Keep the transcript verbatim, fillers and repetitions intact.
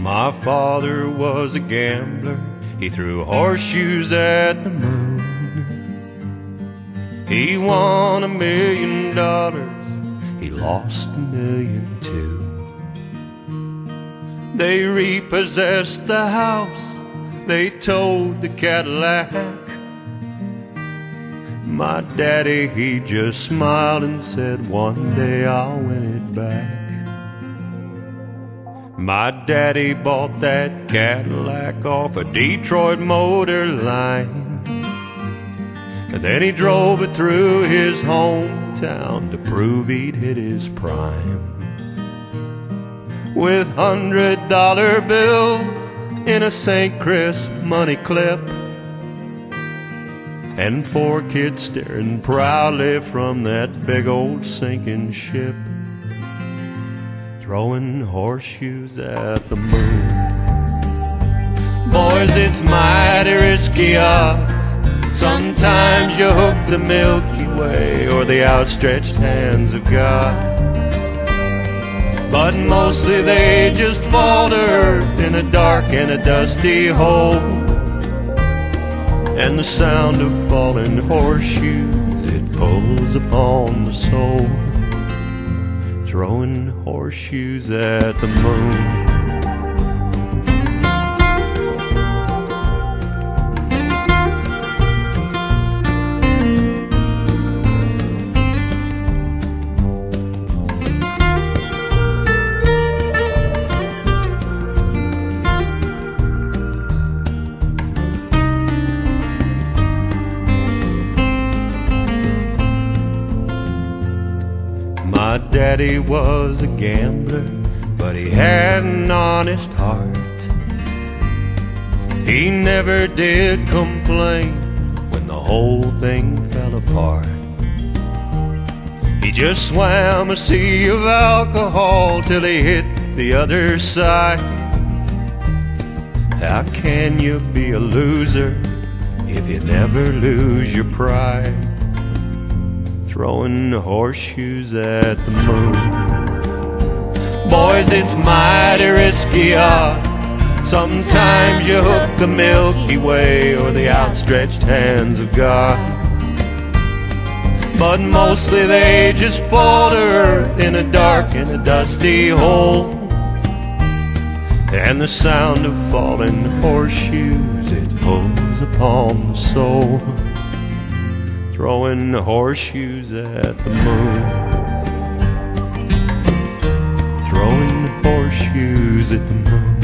My father was a gambler. He threw horseshoes at the moon. He won a million dollars. He lost a million too. They repossessed the house. They towed the Cadillac. My daddy, he just smiled and said, one day I'll win it back. My daddy bought that Cadillac off a Detroit motor line, and then he drove it through his hometown to prove he'd hit his prime. With hundred dollar bills in a Saint Chris money clip, and four kids staring proudly from that big old sinking ship, throwing horseshoes at the moon. Boys, it's mighty risky odds. Sometimes you hook the Milky Way or the outstretched hands of God, but mostly they just fall to earth in a dark and a dusty hole. And the sound of falling horseshoes, it pulls upon the soul, throwing horseshoes at the moon. My daddy was a gambler, but he had an honest heart. He never did complain when the whole thing fell apart. He just swam a sea of alcohol till he hit the other side. How can you be a loser if you never lose your pride? Throwing horseshoes at the moon. Boys, it's mighty risky odds. Sometimes you hook the Milky Way or the outstretched hands of God, but mostly they just fall to earth in a dark and a dusty hole. And the sound of falling horseshoes, it pulls upon the soul, throwing horseshoes at the moon. Throwing horseshoes at the moon.